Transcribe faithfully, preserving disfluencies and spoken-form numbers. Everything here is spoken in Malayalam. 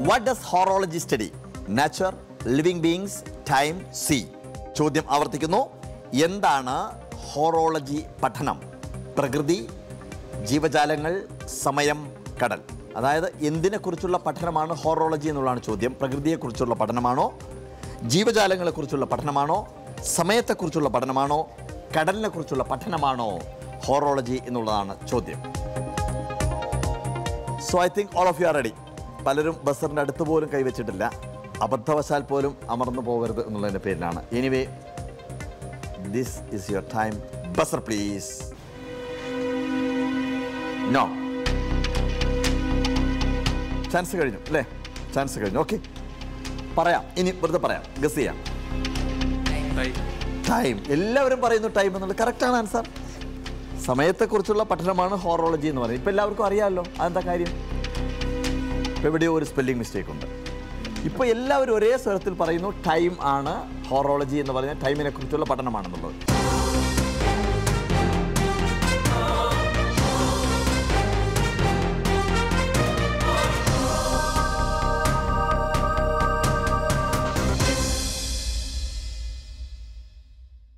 What does horology study? Nature, living beings, time, sea. ചോദ്യം ആവർത്തിക്കുന്നു. എന്താണ് ഹോറോളജി പഠനം? പ്രകൃതി, ജീവജാലങ്ങൾ, സമയം, കടൽ. അതായത് എന്തിനെക്കുറിച്ചുള്ള പഠനമാണ് ഹോറോളജി എന്നുള്ളതാണ് ചോദ്യം. പ്രകൃതിയെക്കുറിച്ചുള്ള പഠനമാണോ, ജീവജാലങ്ങളെക്കുറിച്ചുള്ള പഠനമാണോ, സമയത്തെക്കുറിച്ചുള്ള പഠനമാണോ, കടലിനെക്കുറിച്ചുള്ള പഠനമാണോ ഹോറോളജി എന്നുള്ളതാണ് ചോദ്യം. So I think all of you are ready. പലരും ബസറിൻ്റെ അടുത്ത് പോലും കൈവച്ചിട്ടില്ല. അബദ്ധവശാൽ പോലും അമർന്നു പോകരുത് എന്നുള്ളതിൻ്റെ പേരിലാണ്. Anyway, this is your time. Buzzer please. No, chance കഴിഞ്ഞു അല്ലേ? ചാൻസ് കഴിഞ്ഞു. ഓക്കെ, പറയാം. ഇനി വെറുതെ പറയാം, ഗസ് ചെയ്യാം. ടൈം. എല്ലാവരും പറയുന്നു ടൈം എന്നുള്ളത് കറക്റ്റാണ് ആൻസർ. സമയത്തെക്കുറിച്ചുള്ള പഠനമാണ് ഹോറോളജി എന്ന് പറയുന്നത്. ഇപ്പം എല്ലാവർക്കും അറിയാമല്ലോ അതെന്താ കാര്യം. ഇപ്പം എവിടെയോ ഒരു സ്പെല്ലിംഗ് മിസ്റ്റേക്ക് ഉണ്ട്. ഇപ്പോൾ എല്ലാവരും ഒരേ സ്വരത്തിൽ പറയുന്നു ടൈം ആണ് ഹോറോളജി എന്ന് പറഞ്ഞാൽ ടൈമിനെ കുറിച്ചുള്ള പഠനമാണെന്നുള്ളത്.